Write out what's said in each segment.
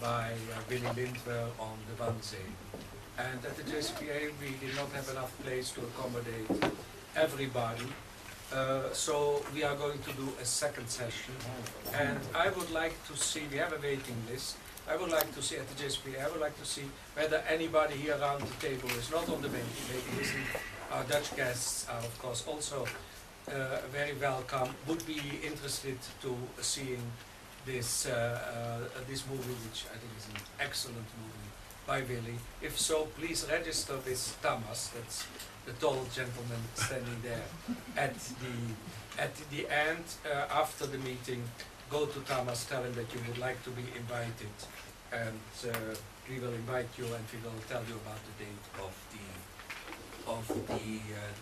by Willy Lindwer on the Wannsee. And at the JCPA we did not have enough place to accommodate everybody. So we are going to do a second session. And I would like to see, we have a waiting list, I would like to see at the JCPA, I would like to see whether anybody here around the table is not on the waiting list. Our Dutch guests are of course also very welcome, would be interested to seeing this this movie, which I think is an excellent movie by Willy. If so, please register with Thomas, that's the tall gentleman standing there at the end. After the meeting, go to Thomas, tell him that you would like to be invited, and we will invite you and we will tell you about the date of the movie.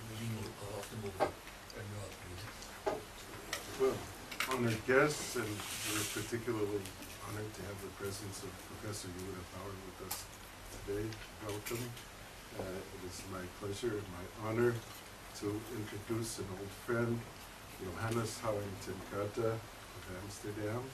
When you are pleased. Well, honored guests, and we're particularly honored to have the presence of Professor Johannes with us today. Welcome. It is my pleasure and my honor to introduce an old friend, Johannes Cate of Amsterdam.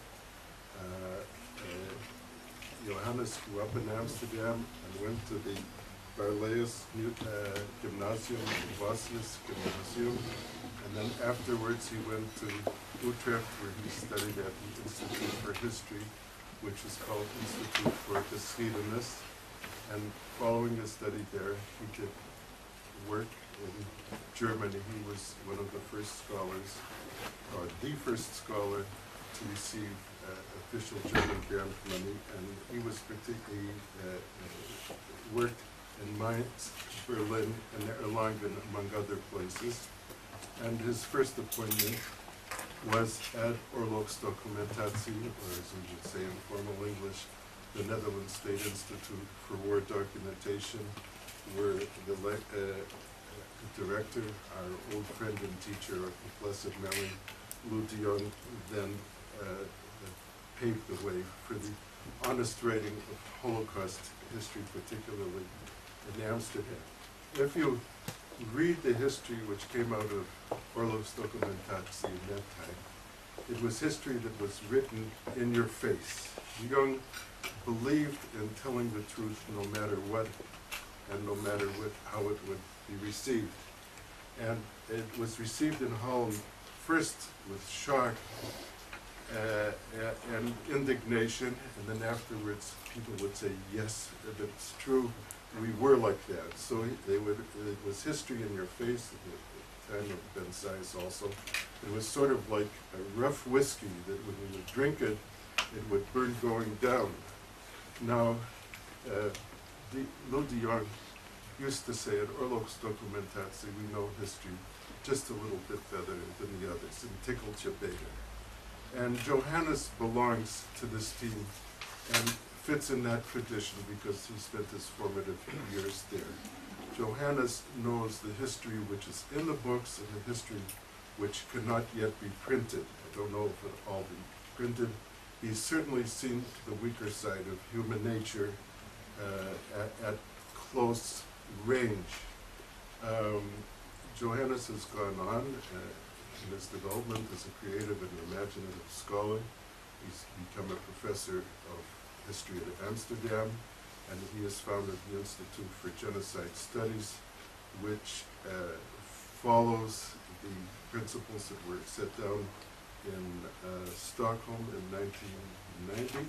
Johannes grew up in Amsterdam and went to the Barlees Gymnasium, Bosnius Gymnasium, and then afterwards he went to Utrecht, where he studied at the Institute for History, which is called Institute for Geschiedenis. And following his study there, he did work in Germany. He was one of the first scholars, or the first scholar to receive official German grant money, and he was particularly worked in Mainz, Berlin, and Erlangen, among other places. And his first appointment was at Oorlogsdocumentatie, or as we would say in formal English, the Netherlands State Institute for War Documentation, where the director, our old friend and teacher of the blessed memory, Lou de Jong, then paved the way for the honest writing of Holocaust history, particularly in Amsterdam. If you read the history which came out of Oorlogsdocumentatie in that time, it was history that was written in your face. De Jong believed in telling the truth no matter what, and no matter how it would be received. And it was received in Holland first with shock and indignation, and then afterwards people would say, yes, if it's true, we were like that. So it was history in your face at the time of Ben Size also. It was sort of like a rough whiskey that when you would drink it, it would burn going down. Now, Lou de Jong used to say at Oorlogsdocumentatie, we know history just a little bit better than the others, and tickelt je beter. And Johannes belongs to this team and fits in that tradition because he spent his formative years there. Johannes knows the history which is in the books and the history which cannot yet be printed. I don't know if it'll all be printed. He's certainly seen the weaker side of human nature at close range. Johannes has gone on in his development as a creative and imaginative scholar. He's become a professor of history at Amsterdam, and he has founded the Institute for Genocide Studies, which follows the principles that were set down in Stockholm in 1990.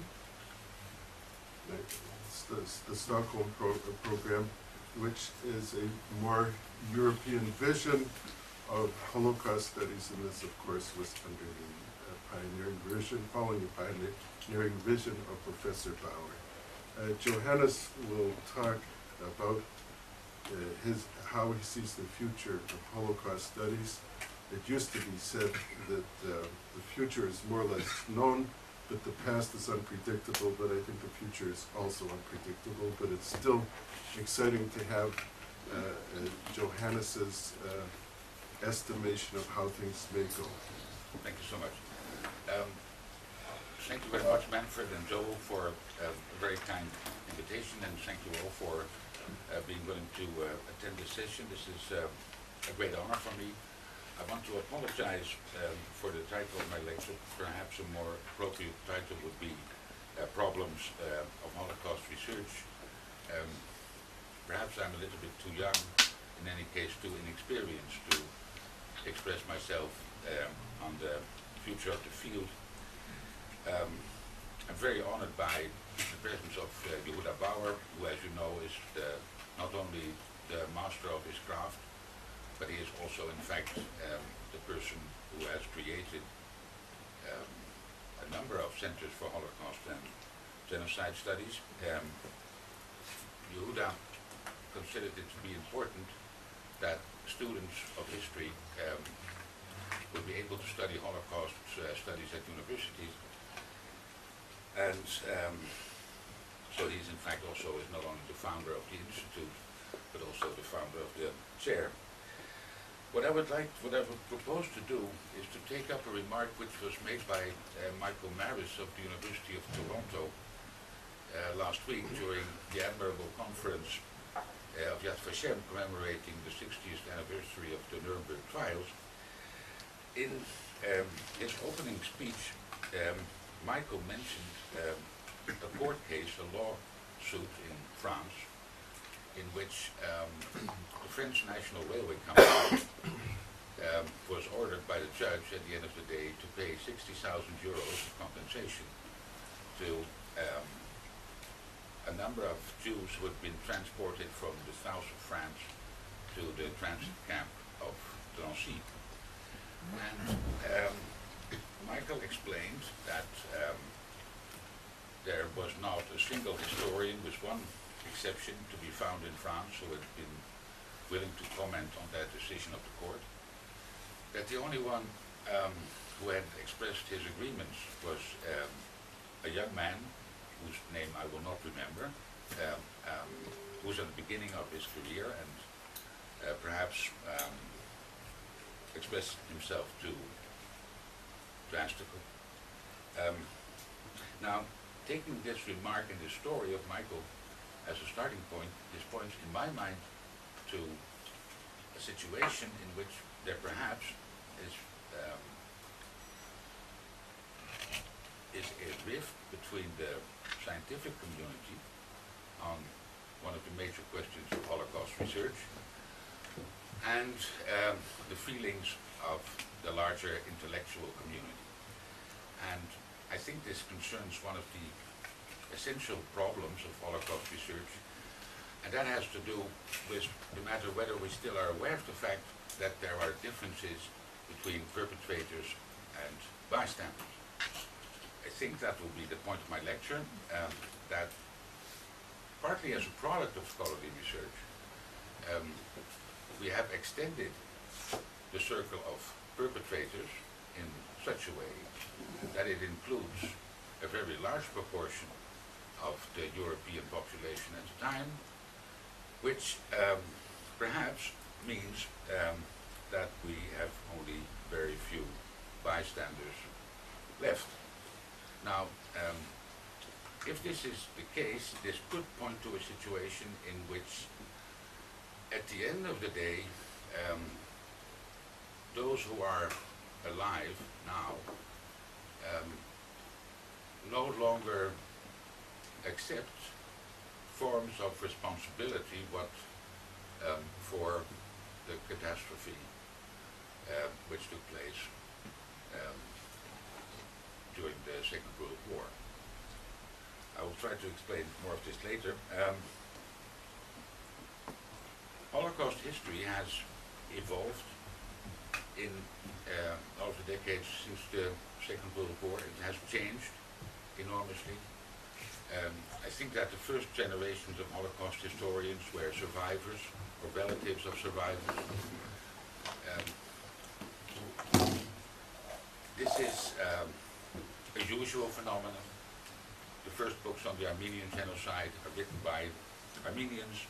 The Stockholm program, which is a more European vision of Holocaust studies, and this, of course, was under the pioneering vision, following the pioneering vision of Professor Bauer. Johannes will talk about how he sees the future of Holocaust studies. It used to be said that the future is more or less known, but the past is unpredictable, but I think the future is also unpredictable, but it's still exciting to have Johannes's estimation of how things may go. Thank you so much. Thank you very much, Manfred and Joel, for a very kind invitation, and thank you all for being willing to attend this session. This is a great honor for me. I want to apologize for the title of my lecture. Perhaps a more appropriate title would be problems of Holocaust research. Perhaps I'm a little bit too young, in any case too inexperienced to express myself on the future of the field. I'm very honored by the presence of Yehuda Bauer, who, as you know, is not only the master of his craft, but he is also, in fact, the person who has created a number of centers for Holocaust and genocide studies. Yehuda considered it to be important that students of history would be able to study Holocaust studies at universities. And so he's in fact also is not only the founder of the institute, but also the founder of the chair. What I would propose to do is to take up a remark which was made by Michael Maris of the University of Toronto last week during the admirable conference of Yad Vashem commemorating the 60th anniversary of the Nuremberg trials. In his opening speech, Michael mentioned a court case, a lawsuit in France, in which the French National Railway Company was ordered by the judge at the end of the day to pay 60,000 euros of compensation to a number of Jews who had been transported from the south of France to the transit camp of Drancy. And Michael explained that there was not a single historian, with one exception to be found in France, who had been willing to comment on that decision of the court. That the only one who had expressed his agreements was a young man whose name I will not remember, who was at the beginning of his career and perhaps expressed himself too drastically. Now, taking this remark and this story of Michael as a starting point, this points in my mind to a situation in which there perhaps is a rift between the scientific community on one of the major questions of Holocaust research and the feelings of the larger intellectual community. And I think this concerns one of the essential problems of Holocaust research, and that has to do with the matter whether we still are aware of the fact that there are differences between perpetrators and bystanders. I think that will be the point of my lecture, that partly as a product of scholarly research, we have extended the circle of perpetrators in such a way that it includes a very large proportion of the European population at the time, which perhaps means that we have only very few bystanders left. Now, if this is the case, this could point to a situation in which, at the end of the day, those who are alive now no longer accept forms of responsibility for the catastrophe which took place during the Second World War. I will try to explain more of this later. Holocaust history has evolved in over the decades since the Second World War. It has changed enormously. I think that the first generations of Holocaust historians were survivors or relatives of survivors. This is a usual phenomenon. The first books on the Armenian genocide are written by Armenians.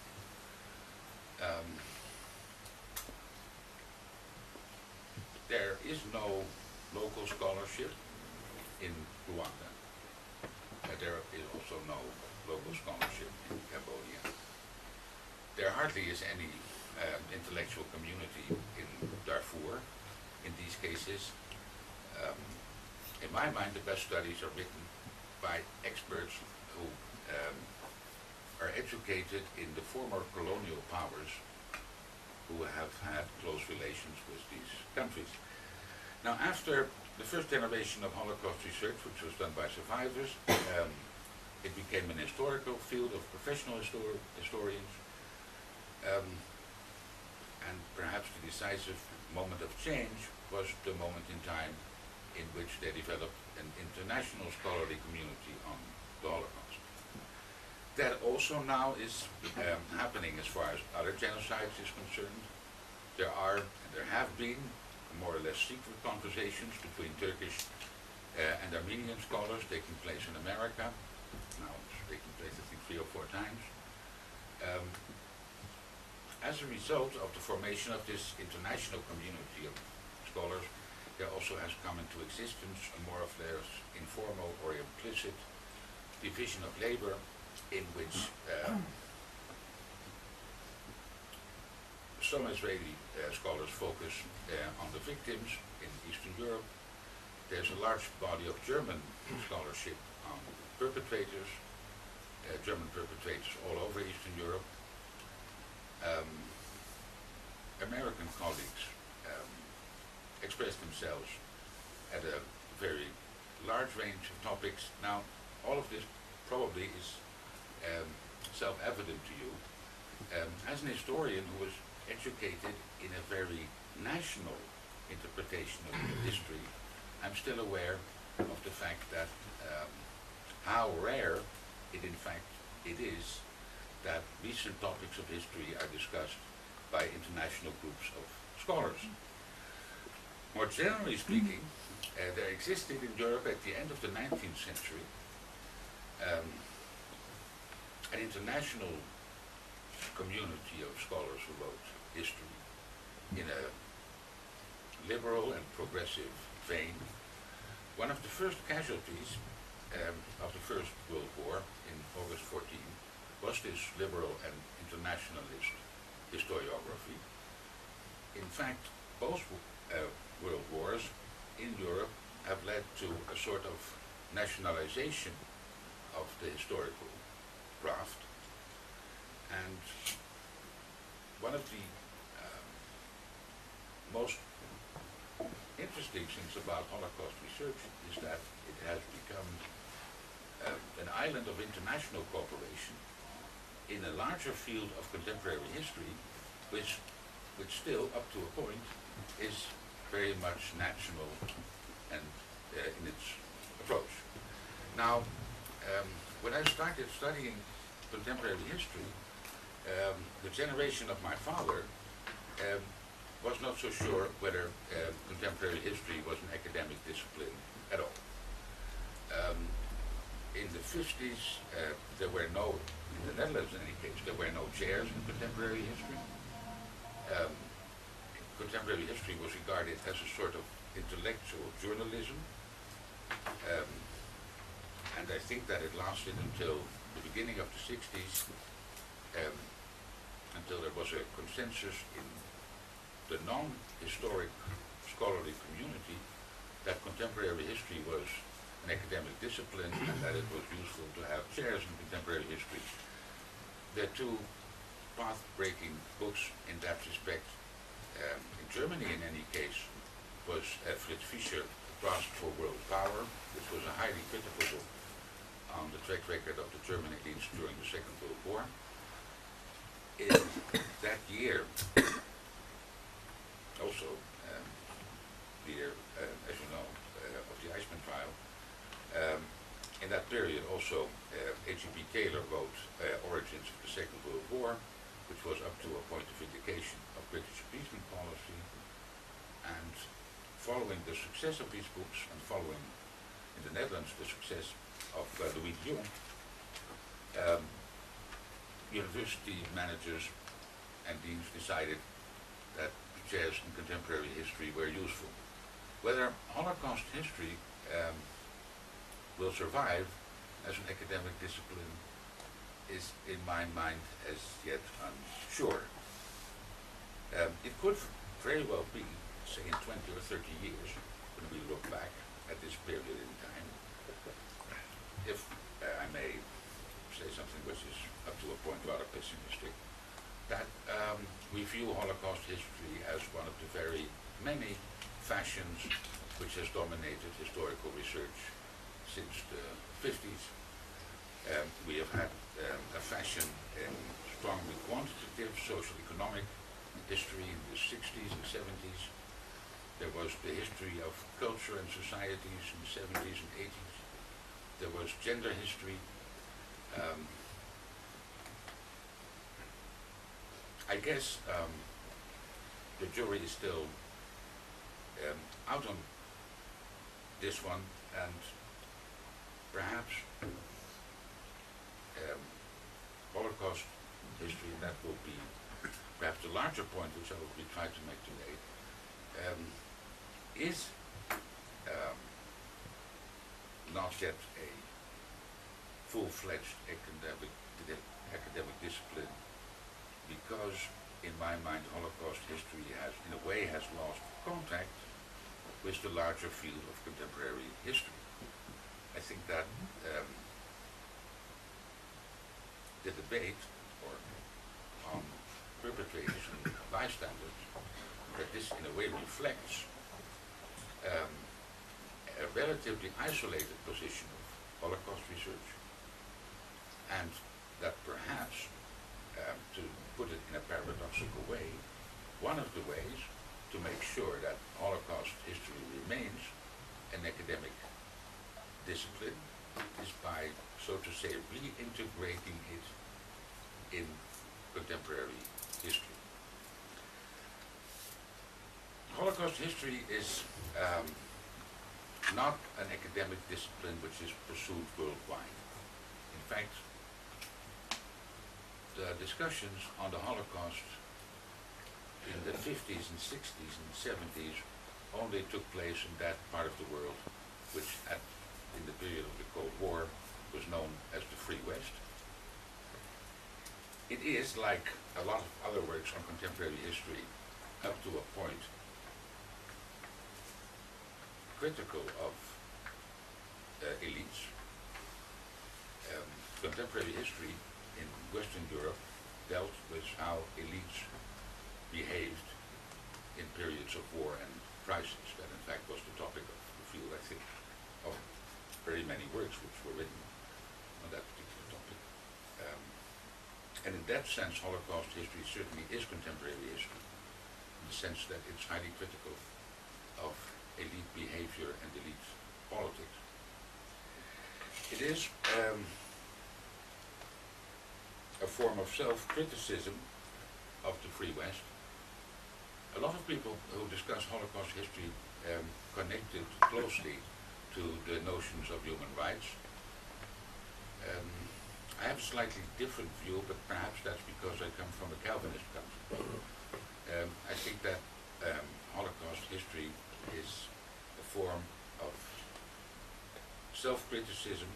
There is no local scholarship in Rwanda. There is also no local scholarship in Cambodia. There hardly is any intellectual community in Darfur. In these cases, in my mind, the best studies are written by experts who are educated in the former colonial powers who have had close relations with these countries. Now, after the first generation of Holocaust research, which was done by survivors, it became an historical field of professional historians, and perhaps the decisive moment of change was the moment in time in which they developed an international scholarly community on the Holocaust. That also now is happening as far as other genocides is concerned. There are, and there have been, more or less secret conversations between Turkish and Armenian scholars taking place in America. Now it's taking place, I think, 3 or 4 times. As a result of the formation of this international community of scholars, there also has come into existence a more or less informal or implicit division of labor in which some Israeli scholars focus on the victims in Eastern Europe. There's a large body of German scholarship on perpetrators, German perpetrators all over Eastern Europe. American colleagues express themselves at a very large range of topics. Now, all of this probably is self-evident to you. As an historian who was educated in a very national interpretation of history, I'm still aware of the fact that how rare it in fact it is that recent topics of history are discussed by international groups of scholars. More generally speaking, there existed in Europe at the end of the 19th century an international community of scholars who wrote history in a liberal and progressive vein. One of the first casualties of the First World War in August 14 was this liberal and internationalist historiography. In fact, both world wars in Europe have led to a sort of nationalization of the historical craft. And one of the most interesting things about Holocaust research is that it has become an island of international cooperation in a larger field of contemporary history, which still, up to a point, is very much national and in its approach. Now, when I started studying contemporary history, the generation of my father was not so sure whether contemporary history was an academic discipline at all. In the 50s, there were no, in the Netherlands in any case, there were no chairs in contemporary history. Contemporary history was regarded as a sort of intellectual journalism. And I think that it lasted until the beginning of the 60s, until there was a consensus in the non-historic scholarly community that contemporary history was an academic discipline and that it was useful to have chairs in contemporary history. There are 2 path-breaking books in that respect. In Germany, in any case, was Fritz Fischer, Grasp for World Power, which was a highly critical book on the track record of the German elites during the Second World War. In that year, also the year, as you know, of the Eichmann trial, in that period also H.E.B. Taylor wrote Origins of the Second World War, which was up to a point of vindication of British appeasement policy. And following the success of these books, and following in the Netherlands the success of Louis de Jong, university managers and deans decided that chairs in contemporary history were useful. Whether Holocaust history will survive as an academic discipline is, in my mind, as yet unsure. It could very well be, say in 20 or 30 years, when we look back at this period in time, if I may say something which is up to a point rather pessimistic, that we view Holocaust history as one of the very many fashions which has dominated historical research since the 50s. We have had a fashion in strongly quantitative socio-economic history in the 60s and 70s. There was the history of culture and societies in the 70s and 80s. There was gender history. I guess the jury is still out on this one, and perhaps Holocaust history, and that will be perhaps the larger point which I will be trying to make today, is not yet a full-fledged academic discipline, because in my mind Holocaust history has, in a way, has lost contact with the larger field of contemporary history. I think that the debate on perpetrators and bystanders, that this in a way reflects a relatively isolated position of Holocaust research, and that perhaps, to put it in a paradoxical way, one of the ways to make sure that Holocaust history remains an academic discipline is by, so to say, reintegrating it in contemporary history. Holocaust history is not an academic discipline which is pursued worldwide. In fact, the discussions on the Holocaust in the 50s and 60s and 70s only took place in that part of the world which in the period of the Cold War was known as the Free West. It is, like a lot of other works on contemporary history, up to a point critical of elites. Contemporary history in Western Europe dealt with how elites behaved in periods of war and crisis. That in fact was the topic of the field, I think, of very many works which were written on that particular topic. And in that sense, Holocaust history certainly is contemporary history, in the sense that it's highly critical of elite behavior and elite politics. It is a form of self-criticism of the Free West. A lot of people who discuss Holocaust history connect it closely to the notions of human rights. I have a slightly different view, but perhaps that's because I come from a Calvinist country. I think that Holocaust history is a form of self-criticism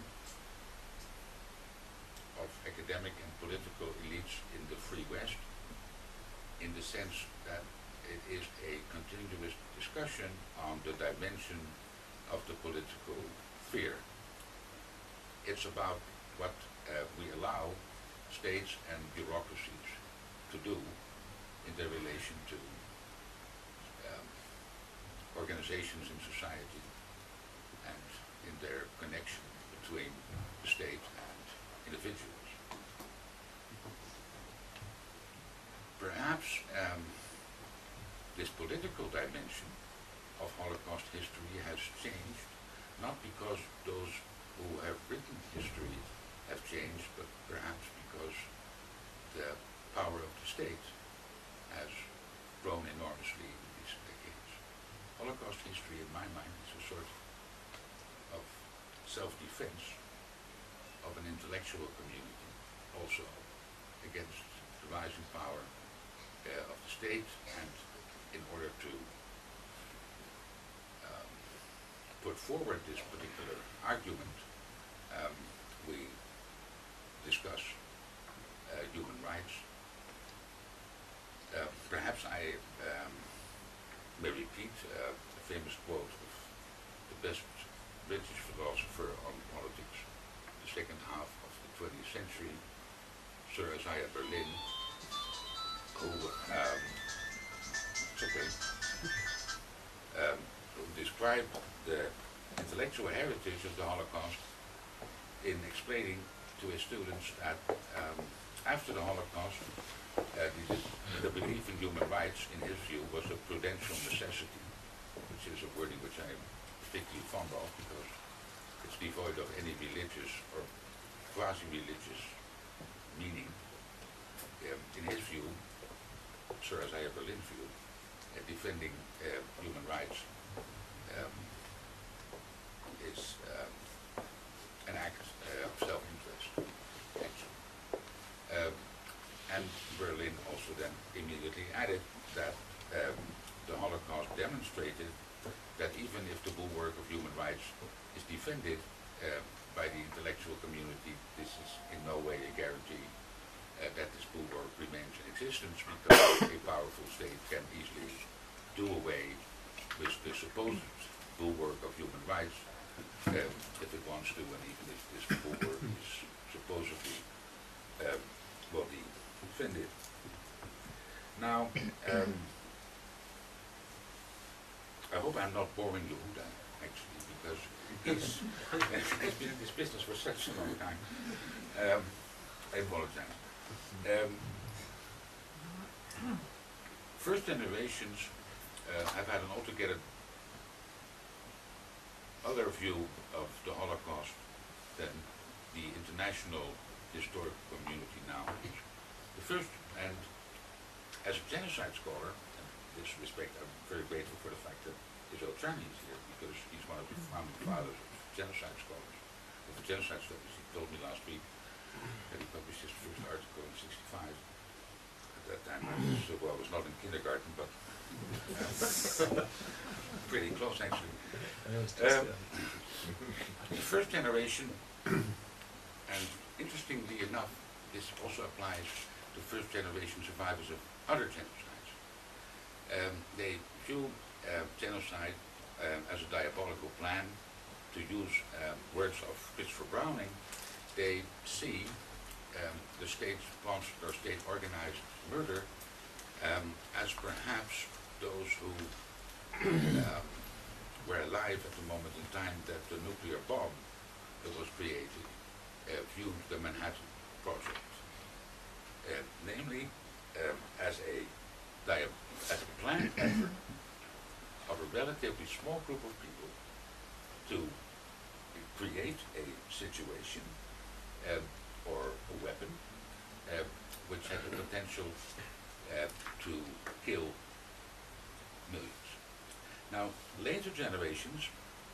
of academic and political elites in the Free West, in the sense that it is a continuous discussion on the dimension of the political sphere. It's about what we allow states and bureaucracies to do in their relation to organizations in society and in their connection between the state and individuals. Perhaps this political dimension of Holocaust history has changed, not because those who have written history have changed, but perhaps because the power of the state has grown enormously in these decades. Holocaust history, in my mind, is a sort of self-defense of an intellectual community, also against the rising power of the state, and in order to put forward this particular argument, we discuss human rights. Perhaps I may repeat a famous quote of the best British philosopher on politics, the second half of the 20th century, Sir Isaiah Berlin, who who described the intellectual heritage of the Holocaust in explaining to his students that after the Holocaust, the belief in human rights, in his view, was a prudential necessity, which is a wording which I am particularly fond of because it's devoid of any religious or quasi-religious meaning. In his view, Sir Isaiah Berlin's view, defending human rights is an act of self-interest, actually. And Berlin also then immediately added that the Holocaust demonstrated that even if the bulwark of human rights is defended by the intellectual community, this is in no way a guarantee that this bulwark remains in existence, because a powerful state can easily do away with the supposed bulwark of human rights if it wants to, and even if this bulwark is supposedly will be defended. Now, I hope I'm not boring you, actually, because he's been in this business for such a long time. I apologize. First generations have had an altogether other view of the Holocaust than the international historical community now. The first, and as a genocide scholar, and in this respect I'm very grateful for the fact that Israel Chani is here, because he's one of the founding fathers of genocide scholars, of the genocide studies. He told me last week that he published his first article in '65. At that time I was not in kindergarten, but pretty close actually. The first generation, and interestingly enough, this also applies to first generation survivors of other genocides. They view genocide as a diabolical plan. To use words of Christopher Browning, they see the state-sponsored or state-organized murder as perhaps those who were alive at the moment in time that the nuclear bomb that was created viewed the Manhattan Project, namely as a planned effort of a relatively small group of people to create a situation or a weapon which had the potential to kill millions. Now, later generations,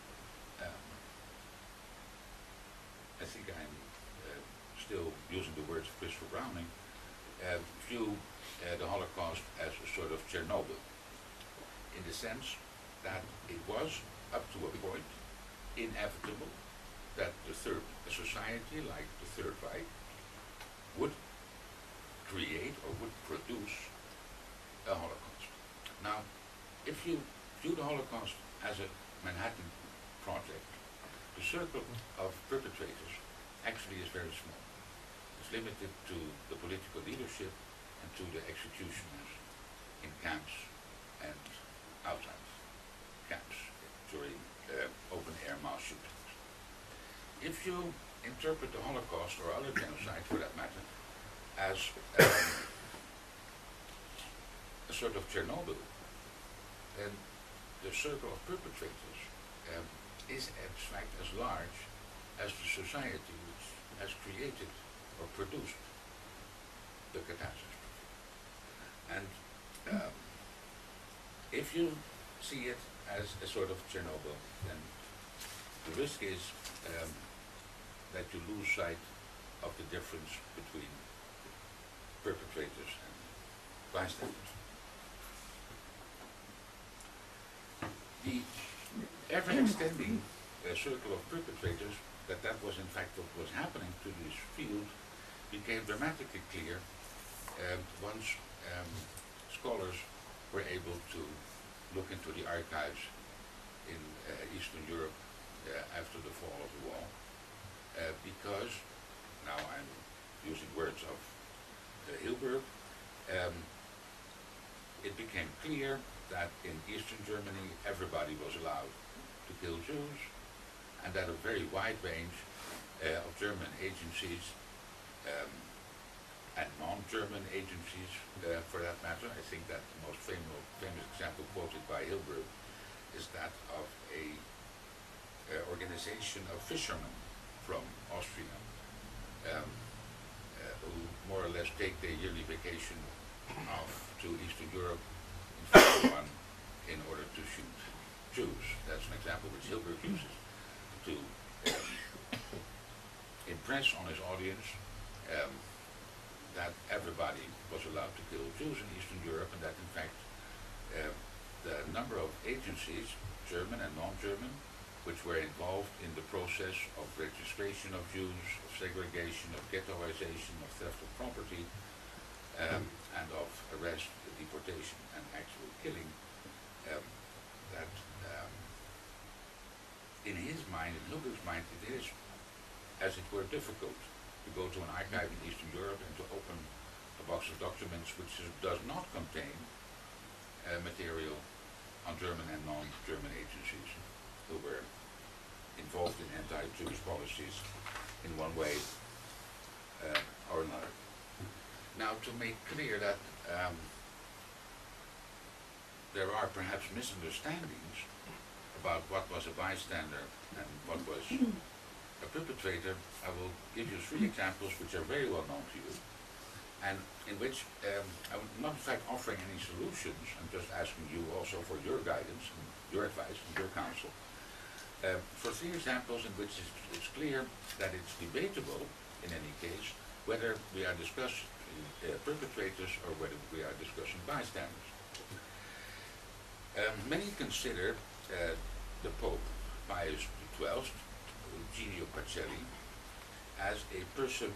I think I'm still using the words of Christopher Browning, view the Holocaust as a sort of Chernobyl, in the sense that it was, up to a point, inevitable that a society like the Third Reich would create or would produce a Holocaust. Now, if you view the Holocaust as a Manhattan Project, the circle of perpetrators actually is very small. It's limited to the political leadership and to the executioners in camps and outside camps during open-air mass shootings. If you interpret the Holocaust, or other genocide for that matter, as a sort of Chernobyl, then the circle of perpetrators is in fact as large as the society which has created or produced the catastrophe. And if you see it as a sort of Chernobyl, then the risk is that you lose sight of the difference between perpetrators and bystanders. The ever-extending circle of perpetrators, that was in fact what was happening to this field, became dramatically clear once scholars were able to look into the archives in Eastern Europe after the fall of the wall, because, now I'm using words of Hilberg, it became clear that in Eastern Germany everybody was allowed to kill Jews, and that a very wide range of German agencies and non-German agencies, for that matter. I think that the most famous example quoted by Hilberg is that of a organization of fishermen from Austria, who more or less take their yearly vacation off to Eastern Europe in order to shoot Jews. That's an example which Hilberg uses to impress on his audience that everybody was allowed to kill Jews in Eastern Europe, and that in fact the number of agencies, German and non-German, which were involved in the process of registration of Jews, of segregation, of ghettoization, of theft of property, and of arrest, deportation, and actual killing, that in his mind, in Hilberg's mind, it is, as it were, difficult to go to an archive in Eastern Europe and to open a box of documents which does not contain material on German and non-German agencies who were involved in anti-Jewish policies in one way or another. Now, to make clear that there are perhaps misunderstandings about what was a bystander and what was a perpetrator, I will give you 3 examples which are very well known to you, and in which I'm not in fact offering any solutions. I'm just asking you also for your guidance and your advice and your counsel. For 3 examples in which it's clear that it's debatable, in any case, whether we are discussing perpetrators or whether we are discussing bystanders. Many consider the Pope, Pius XII, Eugenio Pacelli, as a person,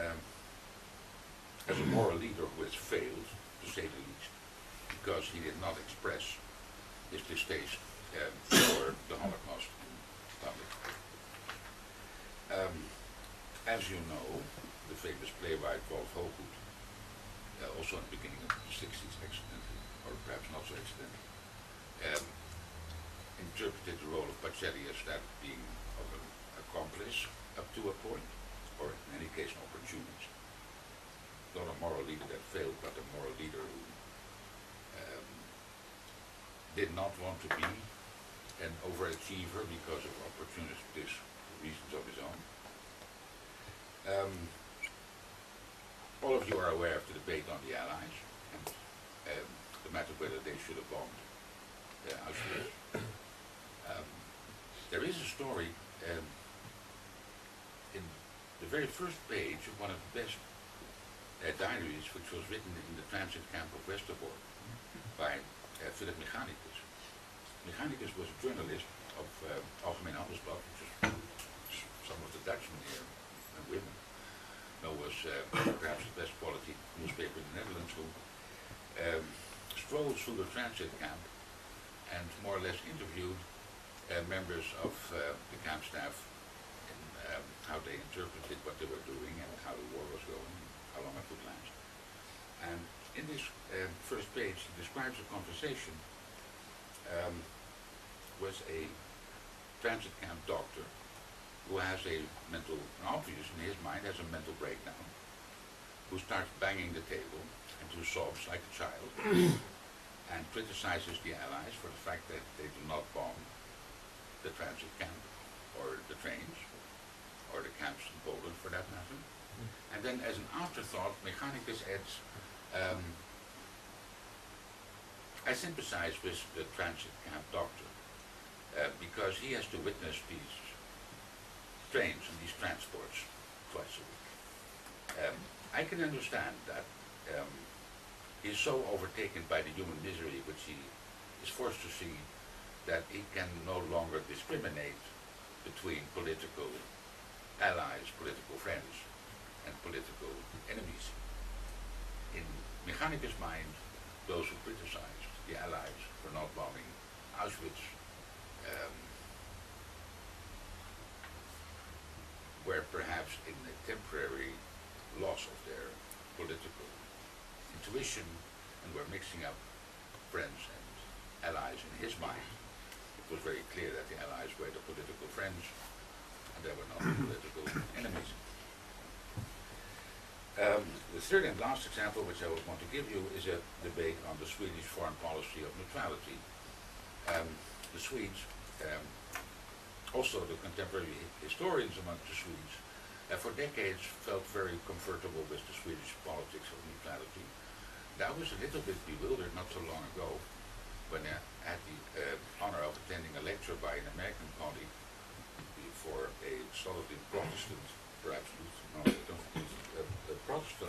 as a moral leader who has failed, to say the least, because he did not express his distaste for the Holocaust in public. As you know, the famous playwright Wolf Houwink, also in the beginning of the 60s accidentally, or perhaps not so accidentally, interpreted the role of Pacelli as that being of an accomplice up to a point, or in any case an opportunist. Not a moral leader that failed, but a moral leader who did not want to be an overachiever because of opportunistic reasons of his own. All of you are aware of the debate on the Allies and the matter whether they should have bombed Auschwitz. There is a story in the very first page of one of the best diaries, which was written in the transit camp of Westerbork by Philip Mechanicus. Mechanicus was a journalist of Algemeen Handelsblad, which is some of the Dutchmen here and women know was perhaps the best quality newspaper in the Netherlands, who strolled through the transit camp and more or less interviewed members of the camp staff in how they interpreted what they were doing and how the war was going and how long it would last. And in this first page, he describes a conversation with a transit camp doctor who has a mental, obvious in his mind, has a mental breakdown, who starts banging the table and who sobs like a child and criticizes the Allies for the fact that they do not bomb the transit camp or the trains or the camps in Poland for that matter. And then as an afterthought, Mechanicus adds, I sympathize with the transit camp doctor because he has to witness these trains and these transports twice a week. I can understand that he's so overtaken by the human misery which he is forced to see that he can no longer discriminate between political allies, political friends, and political enemies. In Mechanicus' mind, those who criticized the Allies for not bombing Auschwitz were perhaps in a temporary loss of their political intuition and were mixing up friends and allies in his mind. It was very clear that the allies were the political friends and they were not the political enemies. The third and last example which I would want to give you is a debate on the Swedish foreign policy of neutrality. The Swedes, also the contemporary historians among the Swedes, for decades felt very comfortable with the Swedish politics of neutrality. I was a little bit bewildered not so long ago when I had the honor of attending a lecture by an American colleague for a solidly Protestant, perhaps a Protestant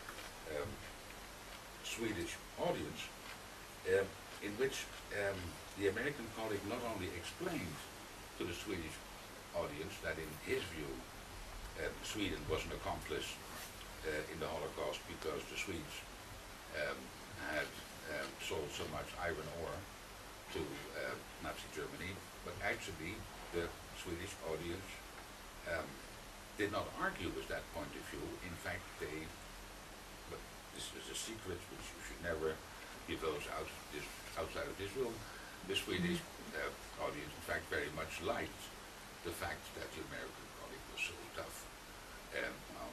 Swedish audience, in which the American colleague not only explained to the Swedish audience that in his view Sweden was an accomplice in the Holocaust because the Swedes had sold so much iron ore to Nazi Germany, but actually the Swedish audience did not argue with that point of view. In fact, but this is a secret which you should never divulge outside of this room. The Swedish audience, in fact, very much liked the fact that the American colleague was so tough. And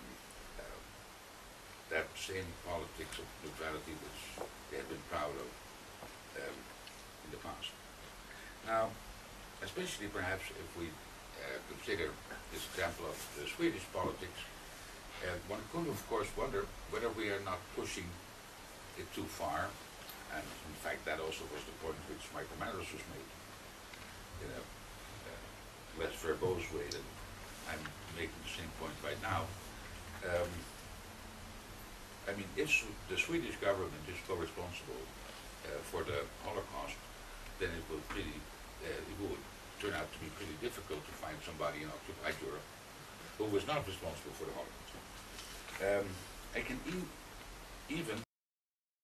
that same politics of neutrality which they had been proud of in the past. Now, especially perhaps if we consider this example of the Swedish politics, one could of course wonder whether we are not pushing it too far, and in fact that also was the point which Michael Matters was made in a less verbose way than I'm making the same point right now. I mean, if the Swedish government is co-responsible for the Holocaust, then it will turn out to be pretty difficult to find somebody in occupied Europe who was not responsible for the Holocaust. I can even